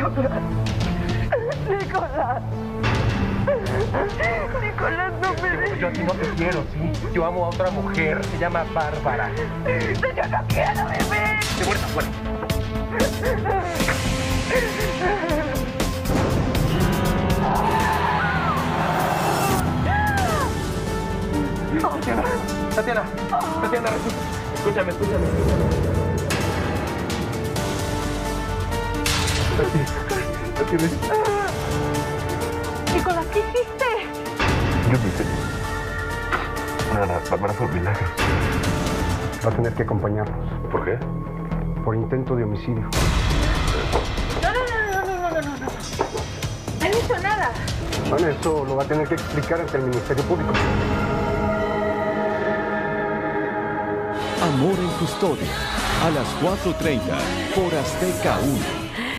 Nicolás. Nicolás, no me dejes. Yo a ti no te quiero, ¿sí? Yo amo a otra mujer, se llama Bárbara. Yo no quiero, bebé. De vuelta, fuera. Tatiana, escúchame. Tati, ven. Nicolás, ¿qué hiciste? Yo me hice. Nada, Bárbara fue un milagro. Va a tener que acompañarnos. ¿Por qué? Por intento de homicidio. No. No he dicho nada. Bueno, eso lo va a tener que explicar ante el Ministerio Público. Amor en Custodia, a las 4:30 por Azteca 1.